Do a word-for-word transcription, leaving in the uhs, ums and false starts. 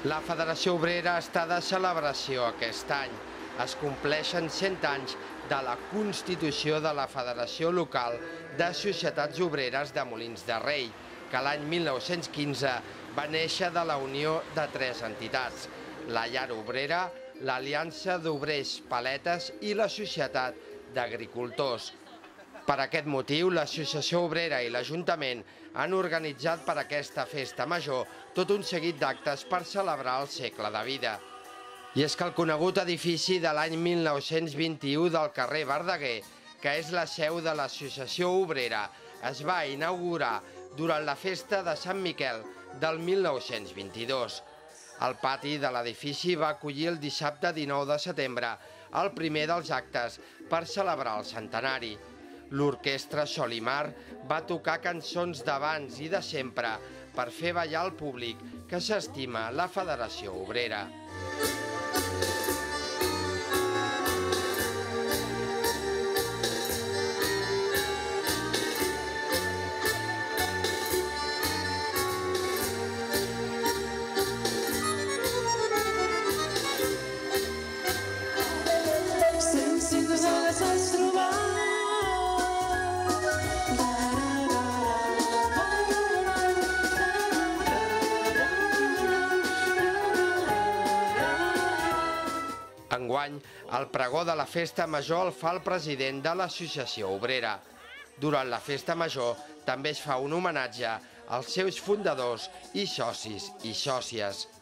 La Federació Obrera està de celebració aquest any. Es compleixen cent anys de la constitució de la Federació Local de Societats Obreres de Molins de Rei, que l'any mil nou-cents quinze va néixer de la unió de tres entitats: la Llar Obrera, l'Aliança d'Obrers Paletes i la Societat d'Agricultors. Per aquest motiu, l'Associació Obrera i l'Ajuntament han organitzat per aquesta festa major tot un seguit d'actes per celebrar el segle de vida. I és que el conegut edifici de l'any mil nou-cents vint-i-u del carrer Verdaguer, que és la seu de l'Associació Obrera, es va inaugurar durant la festa de Sant Miquel del mil nou-cents vint-i-dos. El pati de l'edifici va acollir el dissabte dinou de setembre el primer dels actes per celebrar el centenari. L'orquestra Sol i Mar va tocar cançons d'abans i de sempre per fer ballar el públic que s'estima la Federació Obrera. Enguany, el pregó de la Festa Major el fa el president de l'Associació Obrera. Durant la Festa Major també es fa un homenatge als seus fundadors i socis i sòcies.